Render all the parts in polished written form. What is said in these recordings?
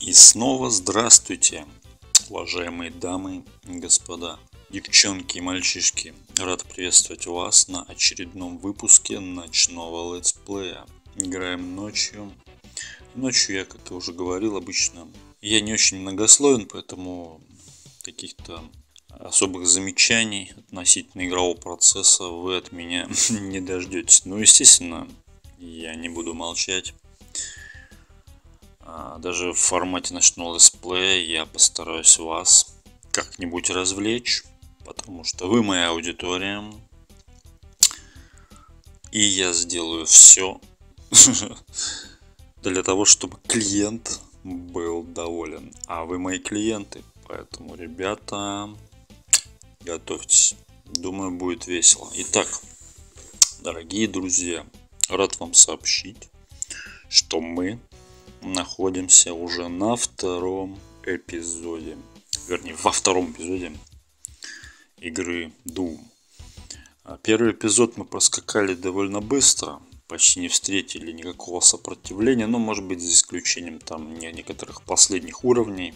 И снова здравствуйте, уважаемые дамы и господа, девчонки и мальчишки. Рад приветствовать вас на очередном выпуске ночного летсплея. Играем ночью. Ночью я, как я уже говорил, обычно я не очень многословен, поэтому каких-то особых замечаний относительно игрового процесса вы от меня не дождетесь. Ну, естественно, я не буду молчать. Даже в формате ночного летсплея я постараюсь вас как-нибудь развлечь, потому что вы моя аудитория. И я сделаю все для того, чтобы клиент был доволен. А вы мои клиенты, поэтому, ребята, готовьтесь. Думаю, будет весело. Итак, дорогие друзья, рад вам сообщить, что мы находимся уже на втором эпизоде. Вернее, во втором эпизоде игры Doom. Первый эпизод мы проскакали довольно быстро. Почти не встретили никакого сопротивления. Но, может быть, за исключением там некоторых последних уровней.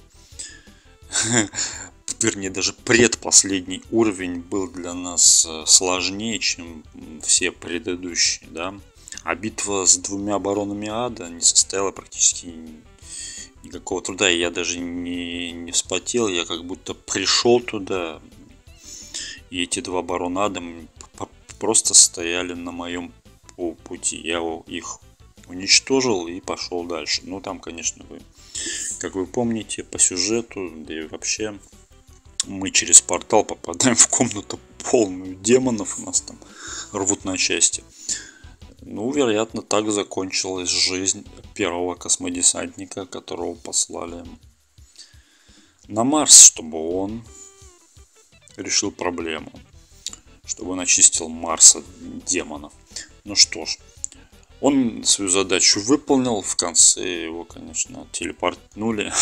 Вернее, даже предпоследний уровень был для нас сложнее, чем все предыдущие, да. А битва с двумя баронами ада не состояла практически никакого труда. И я даже не вспотел, я как будто пришел туда. И эти два барона ада просто стояли на моем пути. Я их уничтожил и пошел дальше. Ну там, конечно, как вы помните, по сюжету, да и вообще, мы через портал попадаем в комнату полную демонов. У нас там рвут на части. Ну, вероятно, так закончилась жизнь первого космодесантника, которого послали на Марс, чтобы он решил проблему, чтобы он очистил Марс от демонов. Ну что ж, он свою задачу выполнил, в конце его, конечно, телепортнули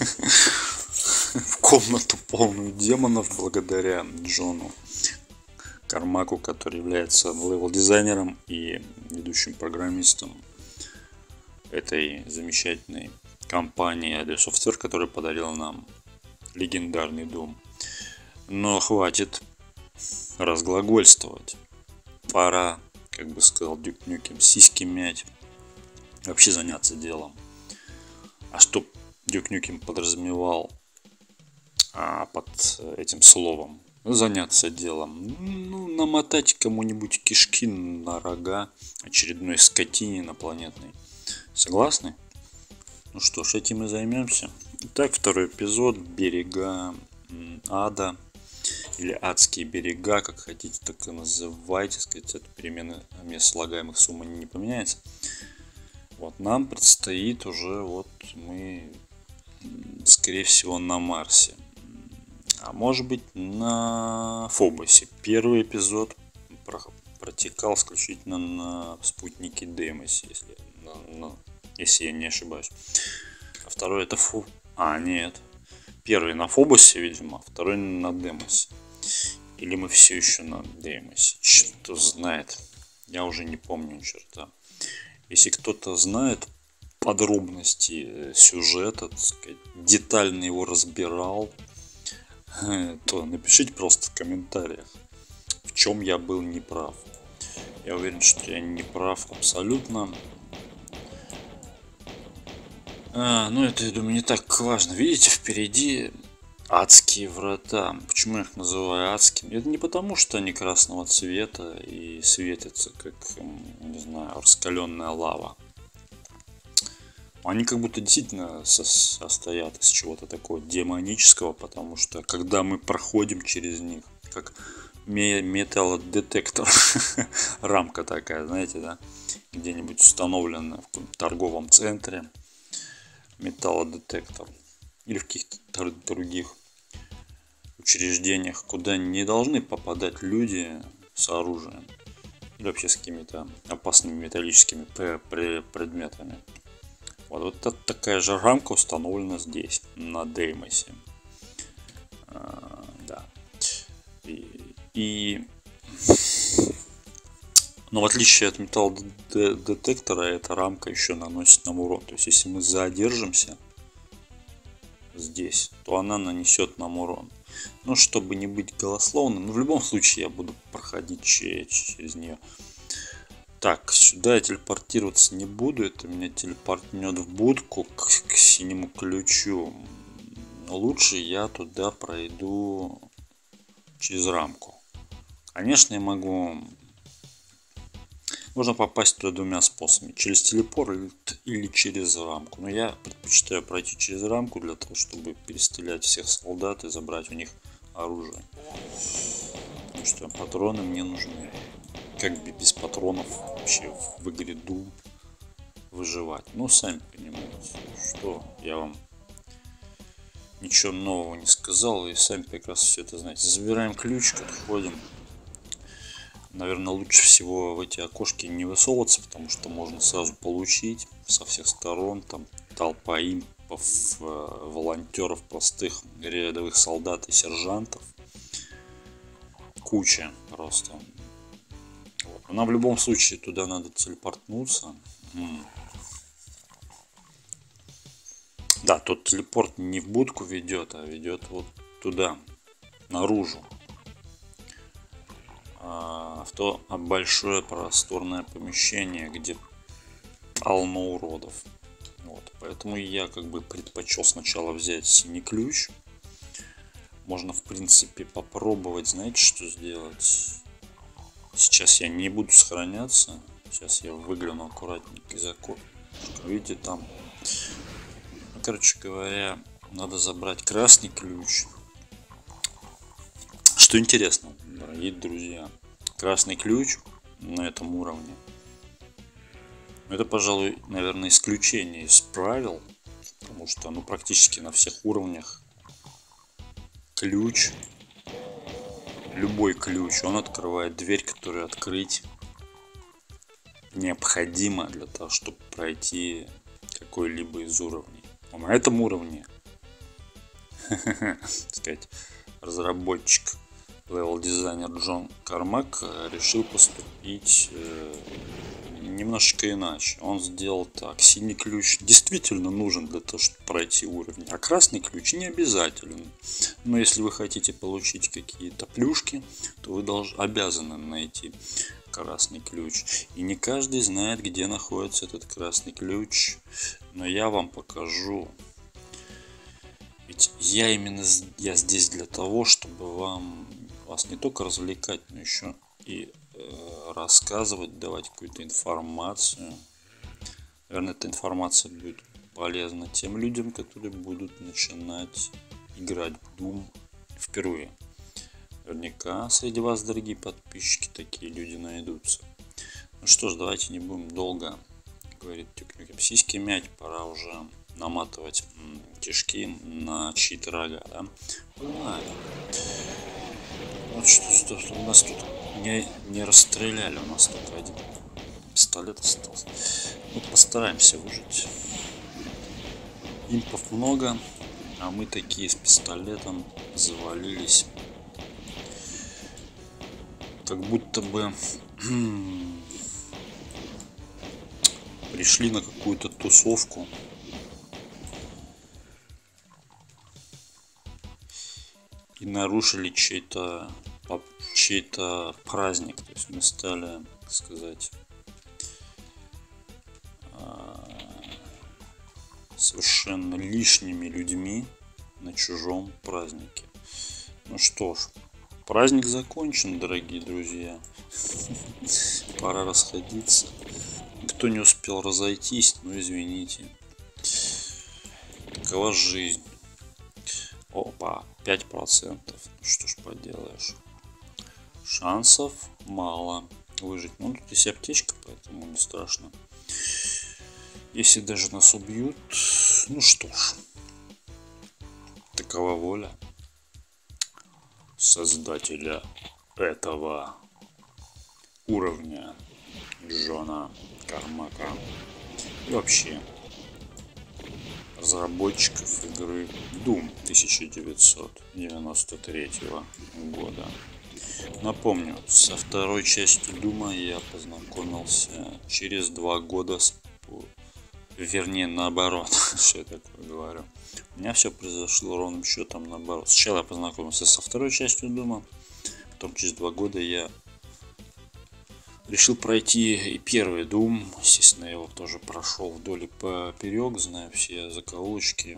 в комнату полную демонов благодаря Джону Кармаку, который является левел-дизайнером и ведущим программистом этой замечательной компании ID Software, которая подарила нам легендарный Doom. Но хватит разглагольствовать. Пора, как бы сказал Дюк Нюкем, сиськи мять. Вообще заняться делом. А что Дюк Нюкем подразумевал под этим словом? Заняться делом. Ну, намотать кому-нибудь кишки на рога очередной скотине инопланетной. Согласны? Ну что ж, этим и займемся. Итак, второй эпизод. Берега ада. Или адские берега, как хотите, так и называйте. Сказать, это перемены мест слагаемых сумма не поменяется. Вот нам предстоит уже, вот мы, скорее всего, на Марсе. А может быть, на Фобосе. Первый эпизод протекал исключительно на спутнике Деймосе, если я не ошибаюсь. А второй это нет. Первый на Фобосе, видимо, а второй на Деймосе. Или мы все еще на Деймосе. Кто знает. Я уже не помню ни черта. Если кто-то знает подробности сюжета, так сказать, детально его разбирал, то напишите просто в комментариях, в чем я был неправ. Я уверен, что я не прав абсолютно. Ну это, я думаю, не так важно. Видите, впереди адские врата. Почему я их называю адскими? Это не потому, что они красного цвета и светятся, как, не знаю, раскаленная лава. Они как будто действительно состоят из чего-то такого демонического, потому что когда мы проходим через них, как металлодетектор, рамка такая, знаете, да, где-нибудь установлена в каком-то торговом центре, металлодетектор, или в каких-то других учреждениях, куда не должны попадать люди с оружием или вообще с какими-то опасными металлическими предметами. Вот такая же рамка установлена здесь, на Деймосе. Да. Но в отличие от металлодетектора, эта рамка еще наносит нам урон. То есть, если мы задержимся здесь, то она нанесет нам урон. Но чтобы не быть голословным, в любом случае я буду проходить через нее. Так, сюда я телепортироваться не буду. Это меня телепортнет в будку к синему ключу. Но лучше я туда пройду через рамку. Конечно, я могу... Можно попасть туда двумя способами. Через телепорт или через рамку. Но я предпочитаю пройти через рамку для того, чтобы перестрелять всех солдат и забрать у них оружие. Потому что патроны мне нужны. Как бы без патронов вообще в игре Doom выживать. Ну, сами понимаете, что я вам ничего нового не сказал. И сами прекрасно все это знаете. Забираем ключ, подходим. Наверное, лучше всего в эти окошки не высовываться, потому что можно сразу получить со всех сторон. Там толпа импов, волонтеров, простых рядовых солдат и сержантов. Куча просто. Вот. Но в любом случае туда надо телепортнуться. Да, тот телепорт не в будку ведет, а ведет вот туда, наружу. В то большое просторное помещение, где полно уродов. Вот. Поэтому я как бы предпочел сначала взять синий ключ. Можно в принципе попробовать, знаете, что сделать. Сейчас я не буду сохраняться. Сейчас я выгляну аккуратненько из окошка. Видите, там. Ну, короче говоря, надо забрать красный ключ. Что интересно, дорогие друзья, красный ключ на этом уровне. Это, пожалуй, наверное, исключение из правил. Потому что, ну, практически на всех уровнях ключ, любой ключ, он открывает дверь, которую открыть необходимо для того, чтобы пройти какой-либо из уровней. А на этом уровне, сказать, разработчик, левел-дизайнер Джон Кармак решил поступить немножко иначе. Он сделал так. Синий ключ действительно нужен для того, чтобы пройти уровень, а красный ключ не обязателен. Но если вы хотите получить какие-то плюшки, то вы обязаны найти красный ключ. И не каждый знает, где находится этот красный ключ. Но я вам покажу. Ведь я здесь для того, чтобы вас не только развлекать, но еще и рассказывать, давать какую-то информацию. Наверное, эта информация будет полезна тем людям, которые будут начинать играть в Doom впервые. Наверняка среди вас, дорогие подписчики, такие люди найдутся. Ну что ж, давайте не будем долго говорить сиськи мять, пора уже наматывать кишки на чьи-то рога, да? Погнали. Вот что у нас тут не расстреляли, у нас только один пистолет остался. Ну, постараемся выжить. Импов много, а мы такие с пистолетом завалились. Как будто бы пришли на какую-то тусовку. И нарушили чей-то праздник. То есть мы стали, так сказать, совершенно лишними людьми на чужом празднике. Ну что ж, праздник закончен, дорогие друзья. Пора расходиться. Кто не успел разойтись, ну извините. Такова жизнь. Опа, 5%. Ну что ж поделаешь. Шансов мало выжить. Ну, тут есть аптечка, поэтому не страшно. Если даже нас убьют, ну что ж. Такова воля создателя этого уровня Джона Кармака. И вообще разработчиков игры Doom 1993 года. Напомню, со второй частью Doom я познакомился через 2 года Вернее, наоборот, что я такое говорю. У меня все произошло ровным счетом наоборот. Сначала я познакомился со второй частью дома, потом через 2 года я решил пройти и первый Doom. Естественно, я его тоже прошел вдоль и поперек, знаю все закоулочки,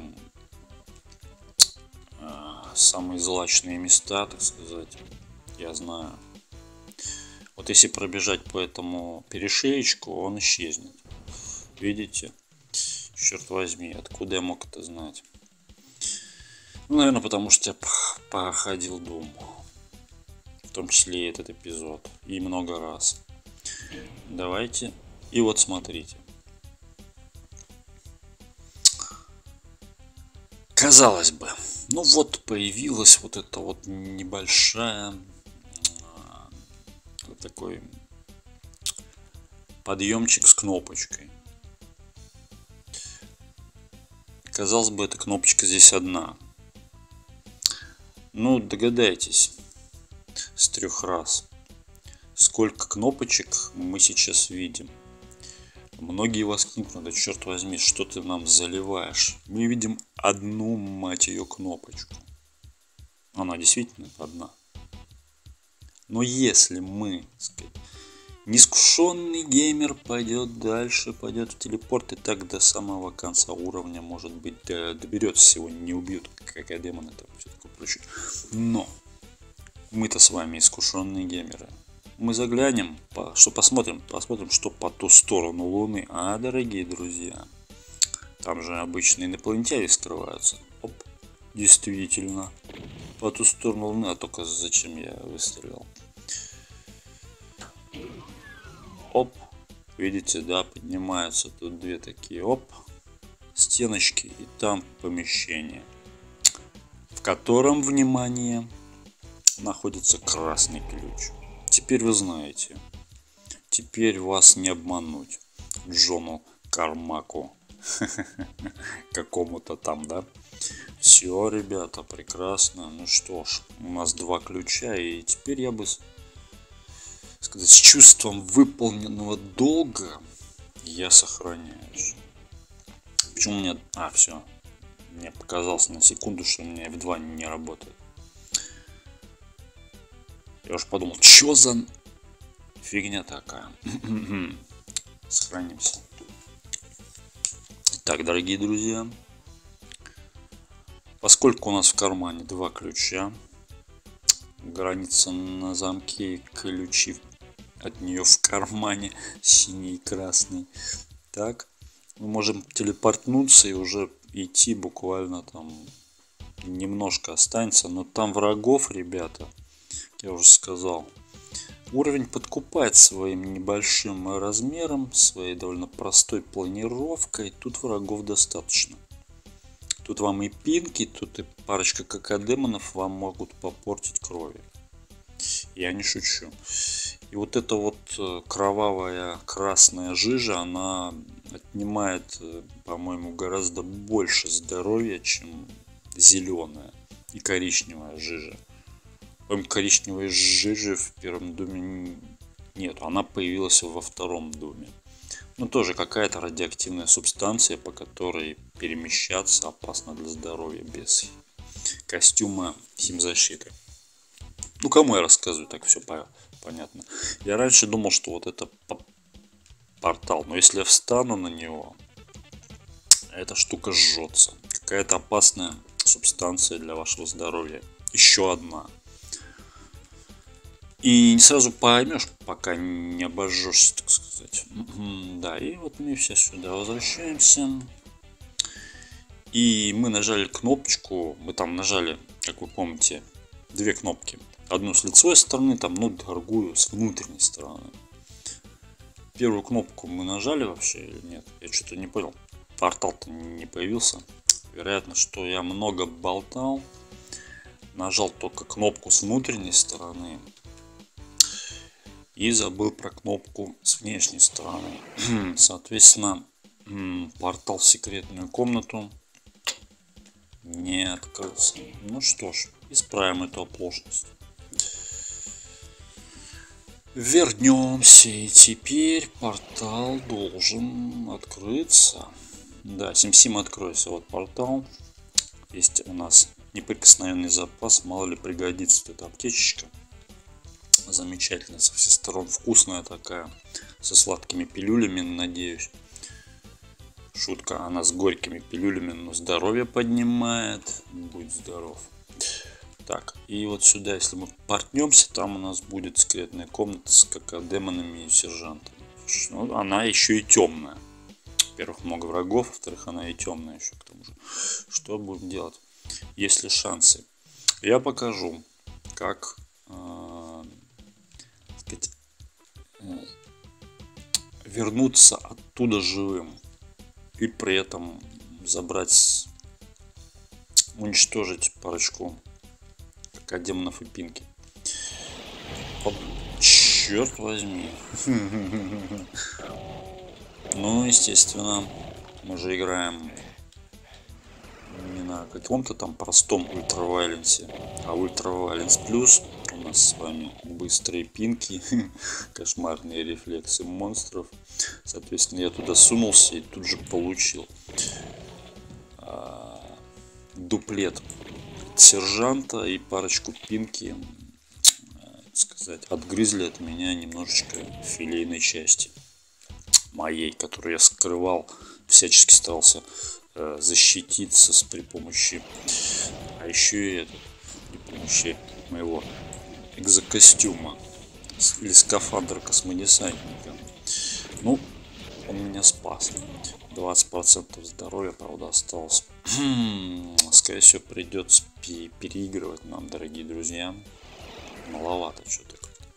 самые злачные места, так сказать, я знаю. Вот если пробежать по этому перешеечку, он исчезнет. Видите? Черт возьми, откуда я мог это знать? Ну, наверное, потому что я проходил Doom. В том числе и этот эпизод. И много раз. Давайте. И вот смотрите. Казалось бы, ну вот появилась вот эта вот небольшая такой подъемчик с кнопочкой. Казалось бы, эта кнопочка здесь одна. Ну, догадайтесь с 3 раз, сколько кнопочек мы сейчас видим. Многие воскликнут: да черт возьми, что ты нам заливаешь? Мы видим одну, мать ее, кнопочку. Она действительно одна. Но если мы, так сказать, неискушенный геймер пойдет дальше, пойдет в телепорт и так до самого конца уровня, может быть, доберется, всего не убьют, как и демоны там, все такое прочее. Но мы-то с вами искушенные геймеры. Мы заглянем, посмотрим, что по ту сторону Луны. А, дорогие друзья, там же обычные инопланетяне скрываются. Оп, действительно, по ту сторону Луны. А только зачем я выстрелил? Оп, видите, да, поднимаются тут 2 такие, оп, стеночки, и там помещение, в котором, внимание, находится красный ключ. Теперь вы знаете, теперь вас не обмануть, Джону Кармаку какому-то там, да? Все, ребята, прекрасно. Ну что ж, у нас 2 ключа, и теперь я бы сказать, с чувством выполненного долга я сохраняюсь. Почему мне... все. Мне показалось на секунду, что у меня F2 не работает. Я уж подумал, что за фигня такая. Сохранимся. Итак, дорогие друзья, поскольку у нас в кармане 2 ключа, граница на замке, ключи от нее в кармане, синий и красный. Так, мы можем телепортнуться и уже идти буквально там немножко останется, но там врагов, ребята, я уже сказал, уровень подкупает своим небольшим размером, своей довольно простой планировкой. Тут врагов достаточно. Тут вам и пинки, тут и парочка КК-демонов вам могут попортить крови. Я не шучу. И вот эта вот кровавая красная жижа, она отнимает, по-моему, гораздо больше здоровья, чем зеленая и коричневая жижа. По-моему, коричневой жижи в первом доме нету, она появилась во втором доме. Ну, тоже какая-то радиоактивная субстанция, по которой перемещаться опасно для здоровья без костюма химзащиты. Ну, кому я рассказываю, так все понятно. Я раньше думал, что вот это портал, но если я встану на него, эта штука жжется. Какая-то опасная субстанция для вашего здоровья. Еще одна. И не сразу поймешь, пока не обожжешься, так сказать. Да, и вот мы все сюда возвращаемся. И мы нажали кнопочку. Мы там нажали, как вы помните, 2 кнопки. Одну с лицевой стороны, там, ну, другую с внутренней стороны. Первую кнопку мы нажали вообще или нет? Я что-то не понял. Портал-то не появился. Вероятно, что я много болтал. Нажал только кнопку с внутренней стороны. И забыл про кнопку с внешней стороны. Соответственно, портал в секретную комнату не открылся. Ну что ж, исправим эту оплошность. Вернемся, и теперь портал должен открыться. Да, Сим-Сим, откройся. Вот портал. Есть у нас неприкосновенный запас. Мало ли пригодится эта аптечечка. Замечательная, со всех сторон вкусная такая. Со сладкими пилюлями, надеюсь. Шутка, она с горькими пилюлями, но здоровье поднимает. Будь здоров. Так, и вот сюда, если мы портнемся, там у нас будет секретная комната с демонами и сержантами. Ну, она еще и темная. Во-первых, много врагов, во-вторых, она и темная еще к тому же. Что будем делать? Есть ли шансы? Я покажу, как сказать, вернуться оттуда живым и при этом забрать, уничтожить парочку демонов и пинки. Черт возьми. Ну, естественно, мы же играем не на каком-то там простом ультравайленсе, а ультравайленс плюс. У нас с вами быстрые пинки, кошмарные рефлексы монстров. Соответственно, я туда сунулся и тут же получил дуплет сержанта и парочку пинки, сказать, отгрызли от меня немножечко филейной части моей, которую я скрывал, всячески старался защититься при помощи, а еще и при помощи моего экзокостюма или скафандра космодесантника. Ну, он меня спас. 20% здоровья, правда, осталось. Скорее всего, придется переигрывать нам, дорогие друзья. Маловато что-то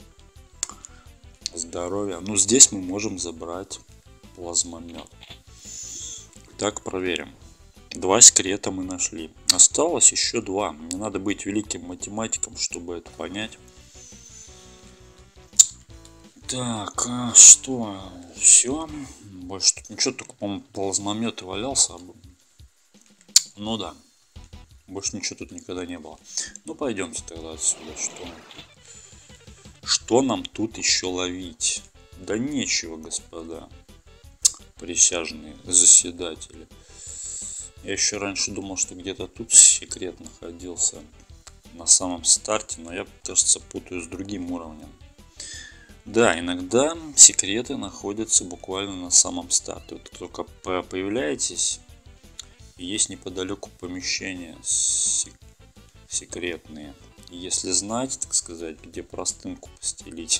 здоровья. Ну, здесь мы можем забрать плазмомет. Так, проверим. 2 секрета мы нашли. Осталось еще 2. Мне надо быть великим математиком, чтобы это понять. Так, что? Все. Больше тут ничего, только, по-моему, плазмомет и валялся. Ну да. Больше ничего тут никогда не было. Ну, пойдемте тогда отсюда. Что нам тут еще ловить? Да нечего, господа. Присяжные заседатели. Я еще раньше думал, что где-то тут секрет находился на самом старте, но я, кажется, путаю с другим уровнем. Да, иногда секреты находятся буквально на самом старте. Вот только появляетесь, и есть неподалеку помещения секретные. И если знать, так сказать, где простынку постелить,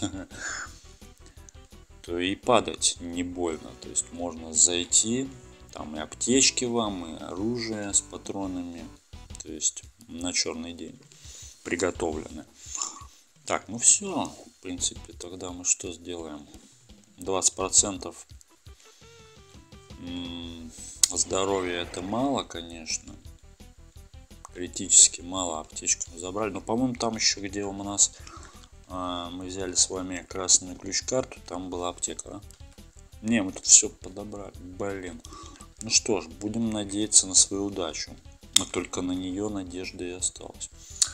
то и падать не больно. То есть можно зайти, там и аптечки вам, и оружие с патронами. То есть на черный день приготовлены. Так, ну все, в принципе, тогда мы что сделаем? 20% здоровья это мало, конечно. Критически мало, аптечку мы забрали. Но, по-моему, там еще, где у нас мы взяли с вами красную ключ-карту, там была аптека, а? Не, мы тут все подобрали. Блин. Ну что ж, будем надеяться на свою удачу. Но только на нее надежда и осталась.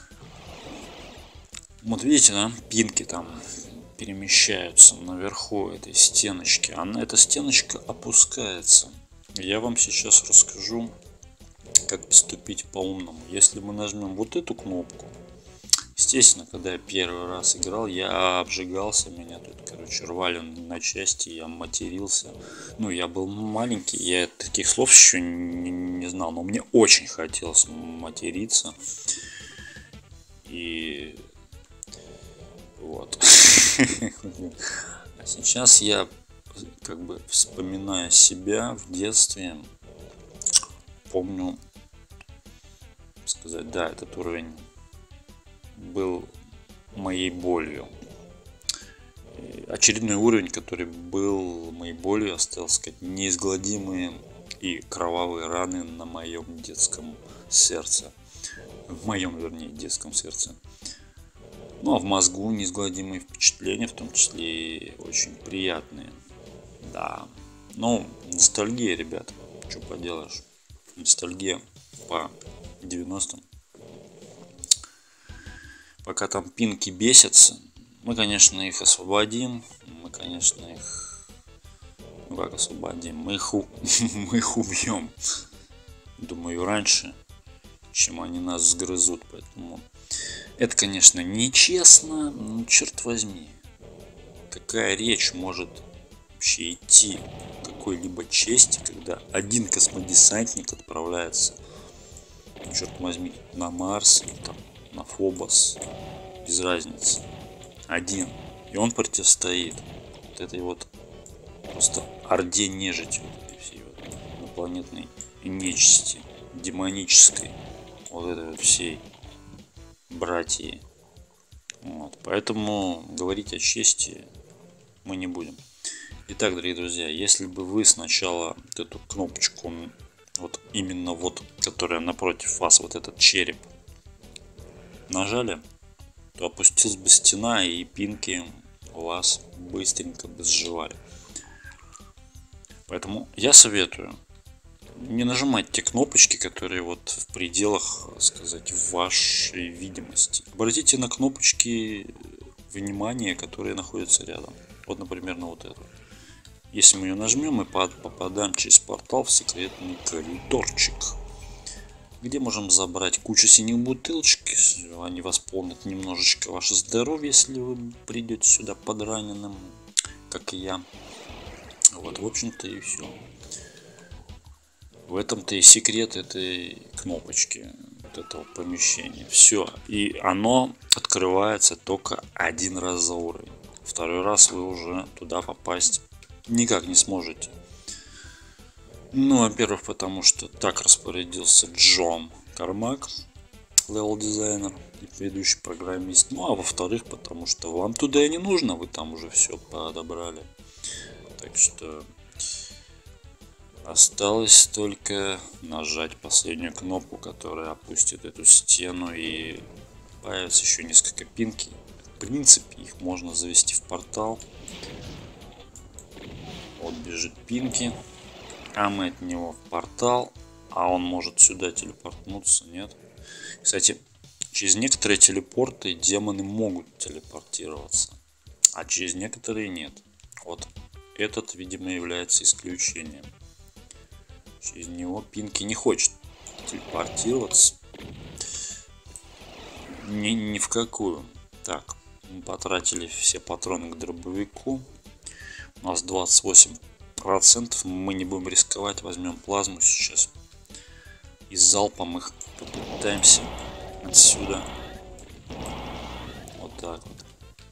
Вот видите, да, пинки там перемещаются наверху этой стеночки. Эта стеночка опускается. Я вам сейчас расскажу, как поступить по-умному. Если мы нажмем вот эту кнопку, естественно, когда я первый раз играл, я обжигался, меня тут, короче, рвали на части, я матерился. Ну, я был маленький, я таких слов еще не знал, но мне очень хотелось материться. И вот. А сейчас я как бы вспоминая себя в детстве, помню, сказать, да, этот уровень был моей болью. И очередной уровень, который был моей болью, оставил, сказать, неизгладимые и кровавые раны на моем детском сердце. В моем, вернее, детском сердце. Ну, а в мозгу неизгладимые впечатления, в том числе и очень приятные. Да. Ну, ностальгия, ребят. Что поделаешь. Ностальгия по 90-м. Пока там пинки бесятся, мы, конечно, их освободим. Мы, конечно, их Ну как освободим? Мы их, мы их убьем. Думаю, раньше, чем они нас сгрызут. Поэтому это, конечно, нечестно, но черт возьми. Какая речь может вообще идти о какой-либо чести, когда один космодесантник отправляется, черт возьми, на Марс или там на Фобос, без разницы, один, и он противостоит вот этой вот просто орде нежити, вот этой всей вот инопланетной нечисти, демонической, вот этой вот всей братьи. Вот. Поэтому говорить о чести мы не будем. Итак, дорогие друзья, если бы вы сначала вот эту кнопочку, вот именно вот, которая напротив вас, вот этот череп, нажали, то опустилась бы стена, и пинки вас быстренько бы сживали. Поэтому я советую не нажимать те кнопочки, которые вот в пределах, сказать, вашей видимости. Обратите на кнопочки внимание, которые находятся рядом. Вот, например, на вот эту. Если мы ее нажмем, мы попадаем через портал в секретный коридорчик, где можем забрать кучу синих бутылочек. Они восполнят немножечко ваше здоровье, если вы придете сюда подраненным, как и я. Вот, в общем-то, и все. В этом-то и секрет этой кнопочки, вот этого помещения. Все. И оно открывается только один раз за уровень. Второй раз вы уже туда попасть никак не сможете. Ну, во-первых, потому что так распорядился Джон Кармак, левел дизайнер и ведущий программист. Ну, а во-вторых, потому что вам туда и не нужно, вы там уже все подобрали. Так что осталось только нажать последнюю кнопку, которая опустит эту стену, и появится еще несколько пинки. В принципе, их можно завести в портал. Вот бежит пинки, а мы от него в портал, а он может сюда телепортнуться, нет? Кстати, через некоторые телепорты демоны могут телепортироваться, а через некоторые нет. Вот этот, видимо, является исключением. Через него пинки не хочет телепортироваться. Ни в какую. Так, мы потратили все патроны к дробовику. У нас 28%. Мы не будем рисковать. Возьмем плазму сейчас. И залпом их попытаемся отсюда. Вот так вот.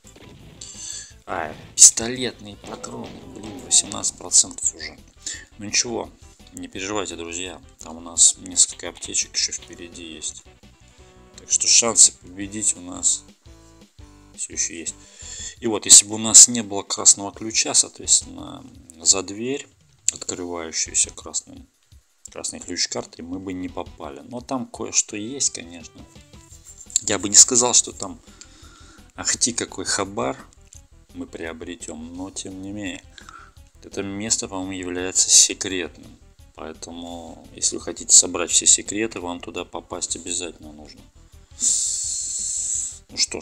Пистолетные патроны. Блин, 18% уже. Ну ничего. Не переживайте, друзья, там у нас несколько аптечек еще впереди есть. Так что шансы победить у нас все еще есть. И вот, если бы у нас не было красного ключа, соответственно, за дверь, открывающуюся красной ключ карты, мы бы не попали. Но там кое-что есть, конечно. Я бы не сказал, что там ахти какой хабар мы приобретем, но тем не менее. Это место, по-моему, является секретным. Поэтому, если вы хотите собрать все секреты, вам туда попасть обязательно нужно. Ну что ж,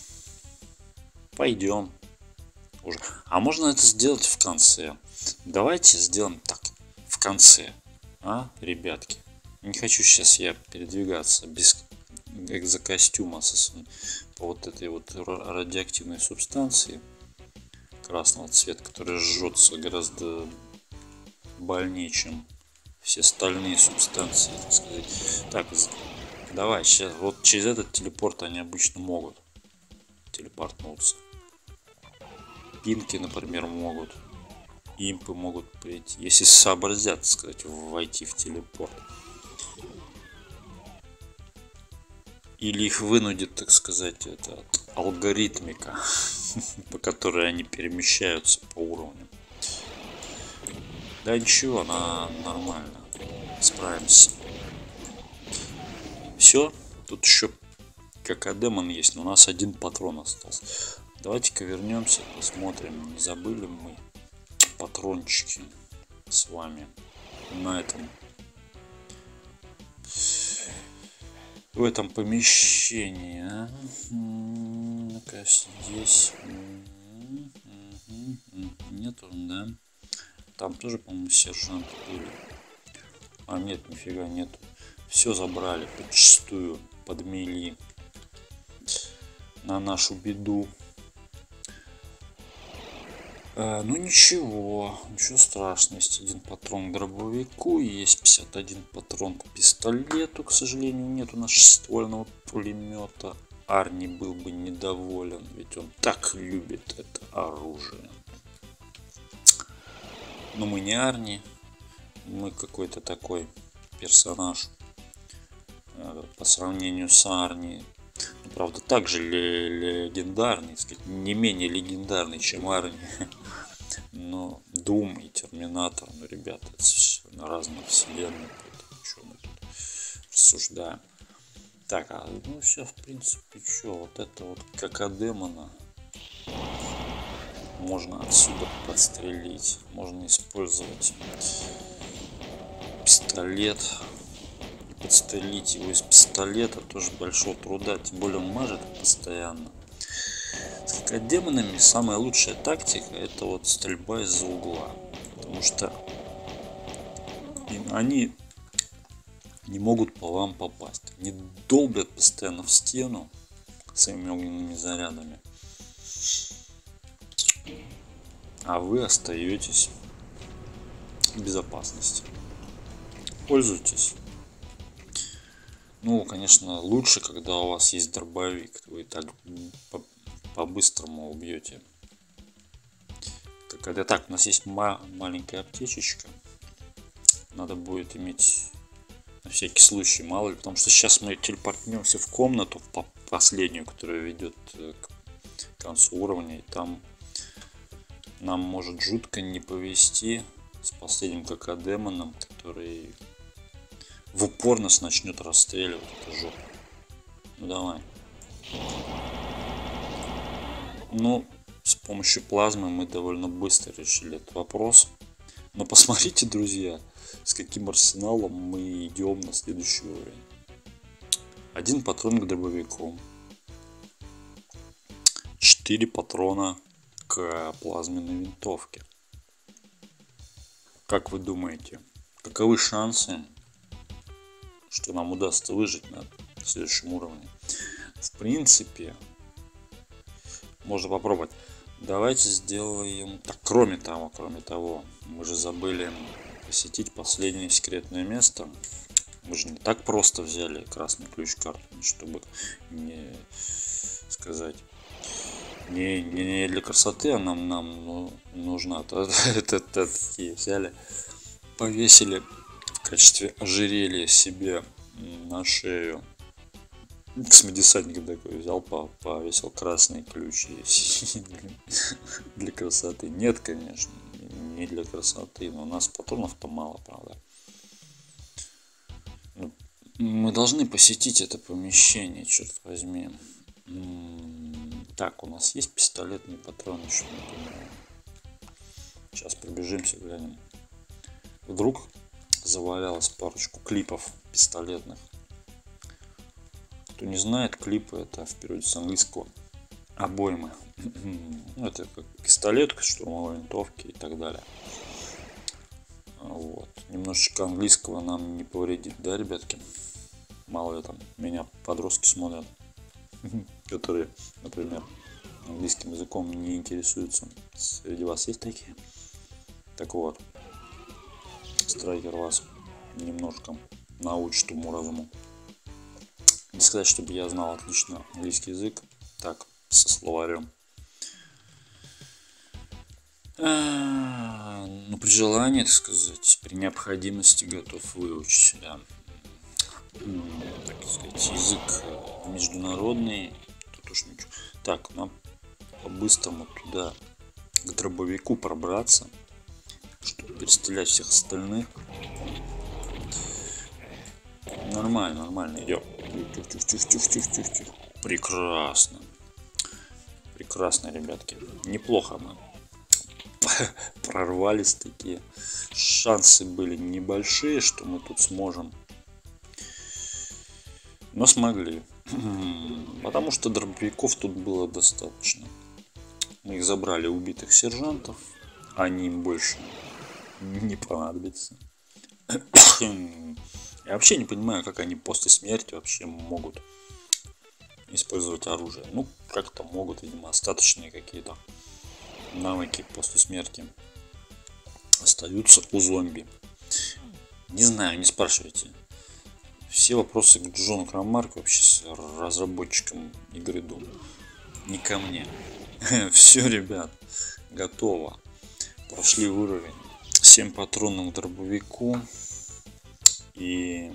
пойдем уже. А можно это сделать в конце. Давайте сделаем так, в конце. Ребятки? Не хочу сейчас я передвигаться без экзокостюма по вот этой вот радиоактивной субстанции красного цвета, которая жжется гораздо больнее, чем все остальные субстанции, так сказать. Так, давай, сейчас, вот через этот телепорт они обычно могут телепортнуться. Пинки, например, могут. Импы могут прийти, если сообразят, так сказать, войти в телепорт. Или их вынудит, так сказать, это алгоритмика, по которой они перемещаются по уровню. Да ничего, она нормально. Справимся. Все. Тут еще кака-демон есть, но у нас один патрон остался. Давайте-ка вернемся, посмотрим, не забыли мы патрончики с вами на этом. В этом помещении. Ну-ка, здесь. Нету, да? Там тоже, по-моему, сержанты были. А нет, нифига нету. Все забрали подчистую, подмели. На нашу беду. Ну ничего страшного. Есть один патрон к дробовику, есть 51 патрон к пистолету. К сожалению, нет у нас шестиствольного пулемета. Арни был бы недоволен, ведь он так любит это оружие. Но мы не Арни, мы какой-то такой персонаж по сравнению с Арни. Ну, правда, также легендарный, сказать, не менее легендарный, чем Арни. Но Doom и Терминатор, ну, ребята, это совершенно разные вселенные. О чем мы тут рассуждаем. Так, ну все, в принципе, что, вот это вот КК-демона можно отсюда подстрелить. Можно использовать пистолет и подстрелить его из пистолета тоже большого труда, тем более он мажет постоянно. С КК-демонами самая лучшая тактика — это вот стрельба из-за угла, потому что они не могут по вам попасть. Они долбят постоянно в стену своими огненными зарядами, а вы остаетесь в безопасности. Пользуйтесь. Ну, конечно, лучше, когда у вас есть дробовик. Вы так по-быстрому убьете. Когда так, у нас есть маленькая аптечечка. Надо будет иметь на всякий случай, мало ли, потому что сейчас мы телепортнемся в комнату, последнюю, которая ведет к концу уровня, и там нам может жутко не повезти с последним КК-демоном, который в упор нас начнет расстреливать. Это жопа. Ну давай. Ну, с помощью плазмы мы довольно быстро решили этот вопрос. Но посмотрите, друзья, с каким арсеналом мы идем на следующий уровень. Один патрон к дробовику. 4 патрона к плазменной винтовке. Как вы думаете, каковы шансы, что нам удастся выжить на следующем уровне? В принципе, можно попробовать. Давайте сделаем так. Кроме того, мы же забыли посетить последнее секретное место. Мы же не так просто взяли красный ключ-карту, чтобы не сказать, не для красоты, а нам нужна. Это такие взяли, повесили в качестве ожерелья себе на шею. Космодесантник такой взял, повесил красный ключ для красоты. Нет, конечно, не для красоты, но у нас патронов-то мало, правда. Мы должны посетить это помещение, черт возьми. Так, у нас есть пистолетные патроны, еще не понимаю. Сейчас пробежимся, глянем. Вдруг завалялась парочку клипов пистолетных. Кто не знает, клипы — это в переводе с английского обоймы. Это как пистолет, штурмовой винтовки и так далее. Вот. Немножечко английского нам не повредит, да, ребятки? Мало ли там меня подростки смотрят, которые, например, английским языком не интересуются. Среди вас есть такие? Так вот, Страйкер вас немножко научит уму-разуму. Не сказать, чтобы я знал отлично английский язык, так, со словарем. Ну, при желании, так сказать, при необходимости готов выучить, да. Так сказать, язык международный, тут уж ничего. Так, нам по-быстрому туда, к дробовику пробраться, чтобы перестрелять всех остальных. Нормально идем. Тих. Прекрасно. Прекрасно, ребятки. Неплохо мы прорвались такие. Шансы были небольшие, что мы тут сможем. Но смогли. Потому что дробовиков тут было достаточно. Мы их забрали, убитых сержантов. Они им больше не понадобится. Я вообще не понимаю, как они после смерти вообще могут использовать оружие. Ну, как-то могут, видимо, остаточные какие-то навыки после смерти остаются у зомби. Не знаю, не спрашивайте. Все вопросы к Джону Крамарку, вообще с разработчиком игры Doom. Не ко мне. Все, ребят, готово. Прошли уровень. 7 патронов к дробовику. И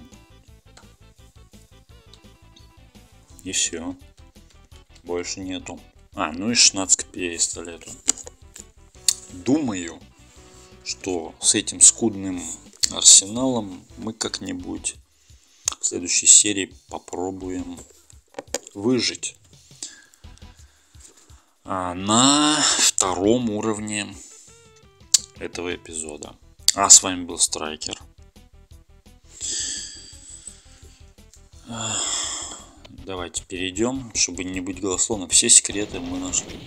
все. Больше нету. Ну и 16 к пистолету. Думаю, что с этим скудным арсеналом мы как-нибудь в следующей серии попробуем выжить. На втором уровне этого эпизода. С вами был Страйкер. Давайте перейдем, чтобы не быть голословным. Все секреты мы нашли.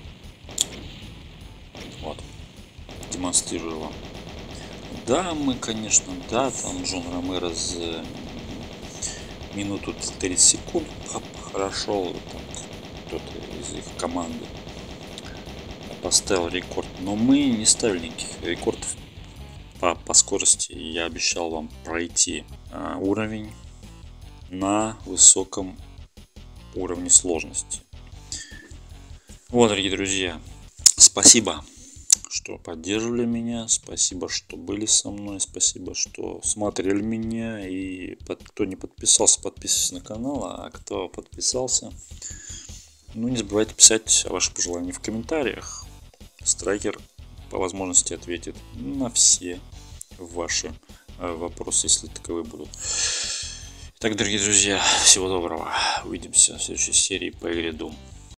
Вот. Демонстрирую вам. Да, мы, конечно, там Джон Ромеро за минуту 30 секунд хорошо, кто-то из их команды поставил рекорд. Но мы не ставили никаких рекордов по скорости. Я обещал вам пройти уровень на высоком уровне сложности. Вот, дорогие друзья, спасибо, что поддерживали меня, спасибо, что были со мной, спасибо, что смотрели меня, и кто не подписался, подписывайтесь на канал, а кто подписался, не забывайте писать ваши пожелания в комментариях. Страйкер по возможности ответит на все ваши вопросы, если таковые будут. Так, дорогие друзья, всего доброго. Увидимся в следующей серии по игре Doom.